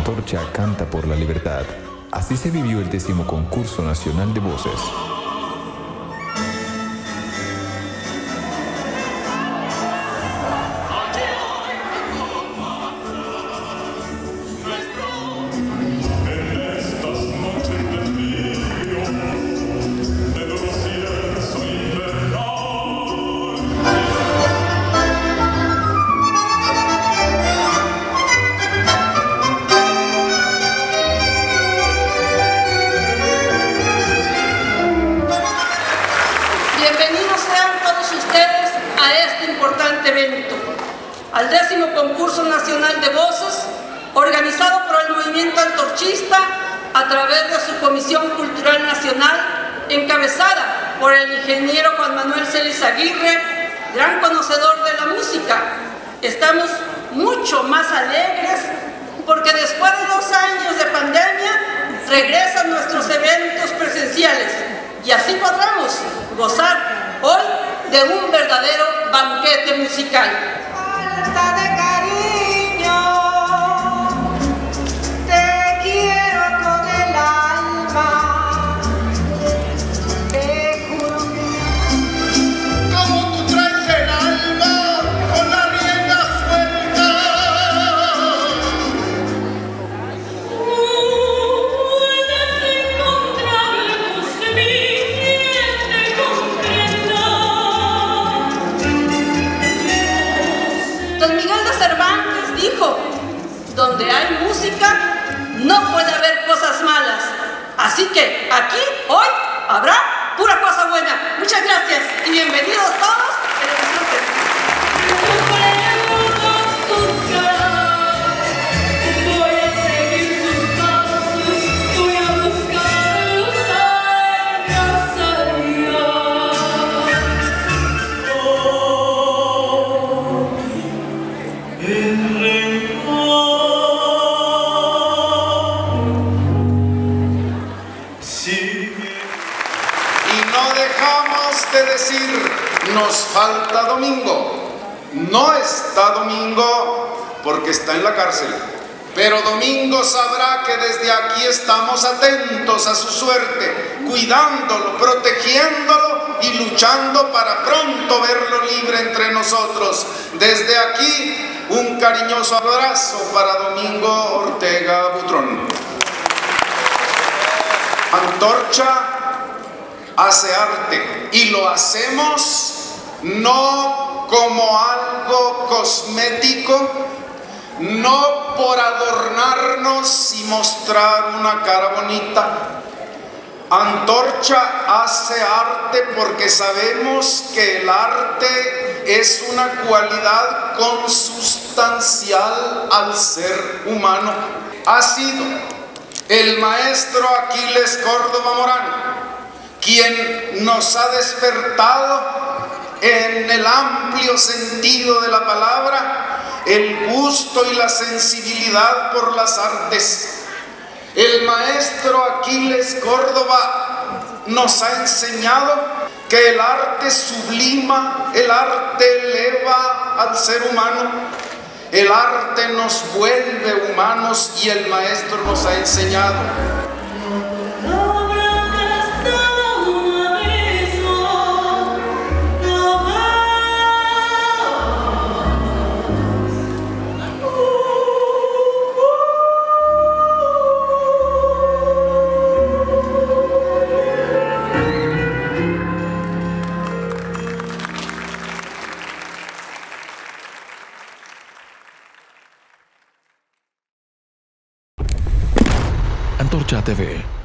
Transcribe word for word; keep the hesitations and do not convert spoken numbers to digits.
Antorcha canta por la libertad. Así se vivió el décimo concurso nacional de voces. Bienvenidos sean todos ustedes a este importante evento, al décimo concurso nacional de voces, organizado por el movimiento antorchista a través de su Comisión Cultural Nacional, encabezada por el ingeniero Juan Manuel Celis Aguirre, gran conocedor de la música. Estamos mucho más alegres porque después de dos años de pandemia regresan nuestros eventos presenciales y así podremos gozar hoy de un verdadero banquete musical. Falta de cariño, te quiero con el alma, te juro que... Como tú traes el alma con la rienda suelta. Puedes encontrar lejos de mí quien te comprenda. Don Miguel de Cervantes dijo: donde hay música no puede haber cosas malas. Así que aquí, hoy, habrá pura cosa buena. Muchas gracias y bienvenidos todos. Que lo disfruten. Voy a seguir sus pasos, voy a buscarlos en casa allá. Oh, el rencor sigue. Y no dejamos de decir, nos falta Domingo. No está Domingo porque está en la cárcel. Pero Domingo sabrá que desde aquí estamos atentos a su suerte, cuidándolo, protegiéndolo y luchando para pronto verlo libre entre nosotros. Desde aquí, un cariñoso abrazo para Domingo Ortega Butrón. Antorcha hace arte y lo hacemos no como algo cosmético, no por adornarnos y mostrar una cara bonita. Antorcha hace arte porque sabemos que el arte es una cualidad consustancial al ser humano. Ha sido el maestro Aquiles Córdoba Morán quien nos ha despertado en el amplio sentido de la palabra el gusto y la sensibilidad por las artes. El maestro Aquiles Córdoba nos ha enseñado que el arte sublima, el arte eleva al ser humano, el arte nos vuelve humanos y el maestro nos ha enseñado. Antorcha T V.